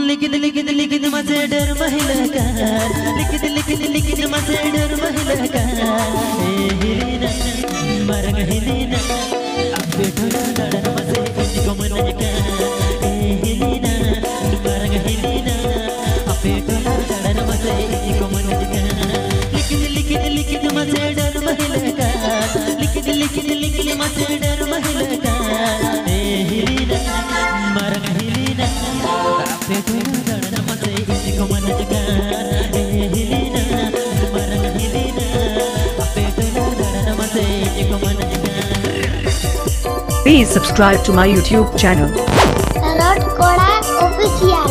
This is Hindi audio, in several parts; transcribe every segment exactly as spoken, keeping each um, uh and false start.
लिखित लिखित लिखित मजे डर महिला का लिखित लिखित लिखित मजे डर महिला का ए हिलीना मरंग हिलीना अबे थोड़ा डर मजे इनको मन का ए हिलीना मरंग हिलीना अबे थोड़ा डर मजे इनको मन का लिखित लिखित लिखित मजे डर महिला का लिखित लिखित लिखित मजे डर महिला का ए हिलीना मरंग हिलीना अबे थोड़ा डर मजे इनको मन का ए हिलीना मरंग हिलीना अबे थोड़ा डर मजे इनको मन का। Please subscribe to my YouTube channel. Kora official.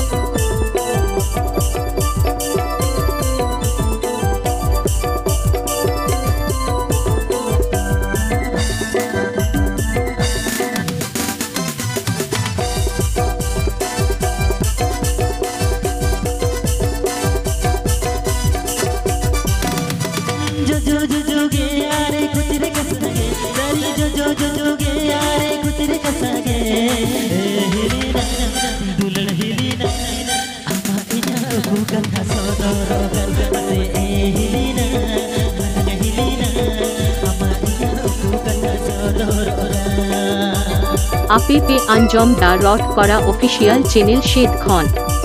जो जो जो जो गे यारे कुछ रे कसगे दरी जो जो जो जो गे यारे कुछ रे कसगे हिलीना दुलड़ हिलीना अम्मा इना कुकन का सोदरो गलगते हिलीना मरंग हिलीना अम्मा इना कुकन का सोदरो আপি পে আঞ্জম দা রট করা অফিসিয়াল চ্যানেল শেদ খান।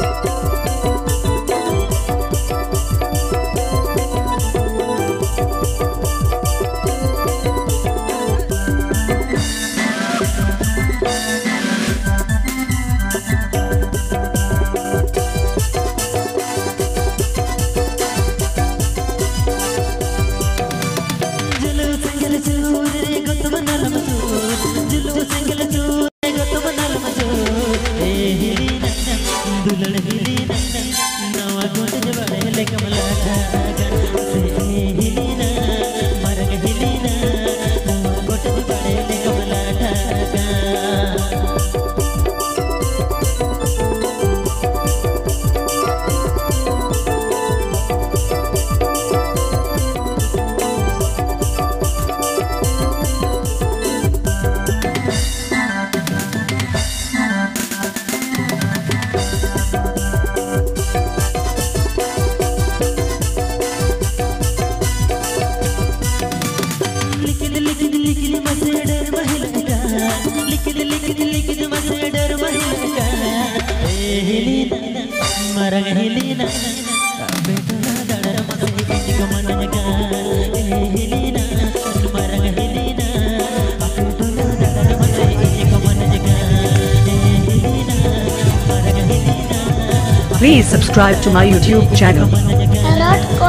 दुलड़ हिलीना नवा गोट जबड़े ले कमला ठागन से हिलीना मरंग हिलीना नवा गोट जबड़े ले कमला ठागन। लिखित लिखित लिखित मजे डर महिला का लिखित लिखित लिखित मजे डर महिला का ए हिलीना मरंग हिलीना अबे थोड़ा डर मजे इनको मन का ए हिलीना मरंग हिलीना अबे थोड़ा डर मजे इनको मन का ए हिलीना मरंग हिलीना। Please subscribe to my YouTube channel. Kora